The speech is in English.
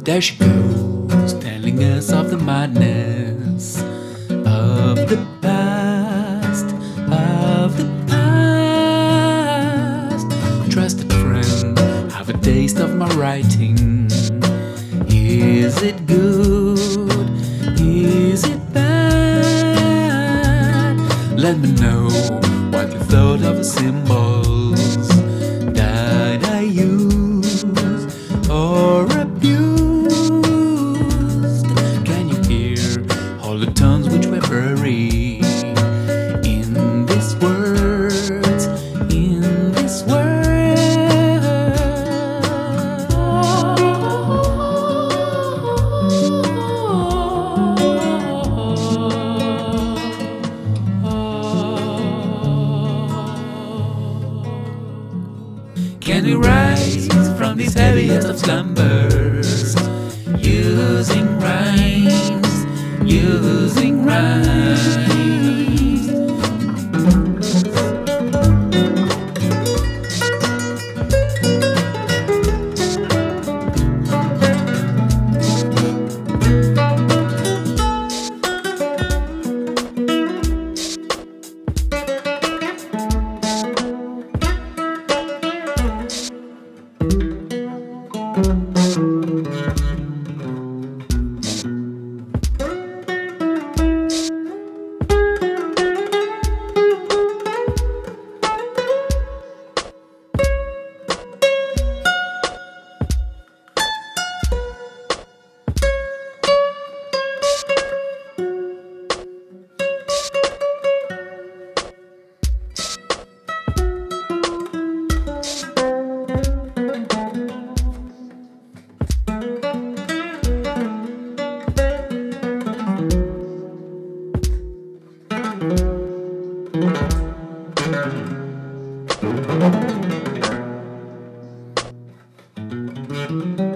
There she goes, telling us of the madness of the past, of the past. Trusted friend, have a taste of my writing. Is it good? Is it bad? Let me know what you thought of the symbols that I use or abused. Can you hear all the tones which were buried in these words, in these words? Can we rise from these heaviest of slumbers, using rhymes, using rhymes? Thank you.